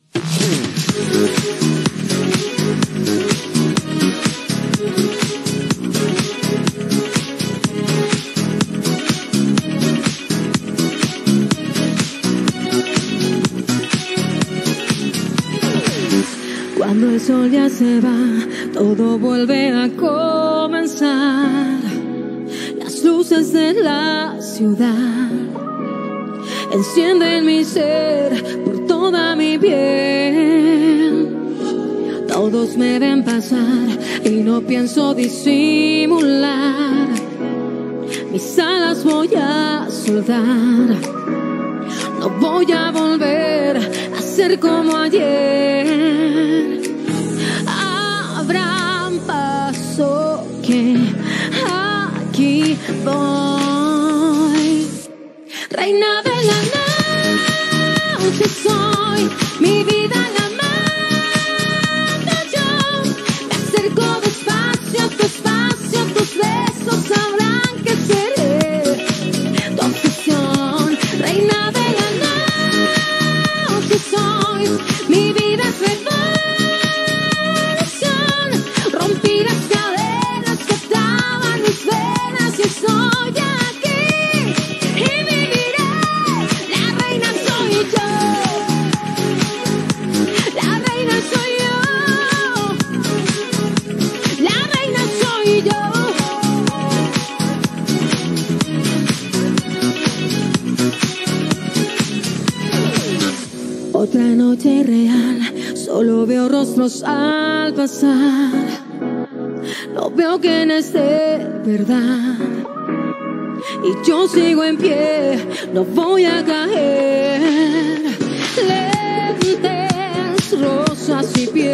Cuando el sol ya se va, todo vuelve a comenzar. Las luces de la ciudad encienden mi ser por toda mi piel. Todos me ven pasar y no pienso disimular. Mis alas voy a soltar. No voy a volver a ser como ayer. Abran paso que aquí voy. Reina de la noche soy, mi vida la mando yo. Me acerco despacio, despacio, tus besos sabrán que seré tu obsesión. Reina de la noche soy, mi vida es revolución. Rompí las cadenas que ataban mis venas y estoy aquí y viviré. La reina soy yo, la reina soy yo, la reina soy yo. Otra noche real, solo veo rostros al pasar. No veo quién es de verdad. Y yo sigo en pie, no voy a caer. Lentes, rosas y piel.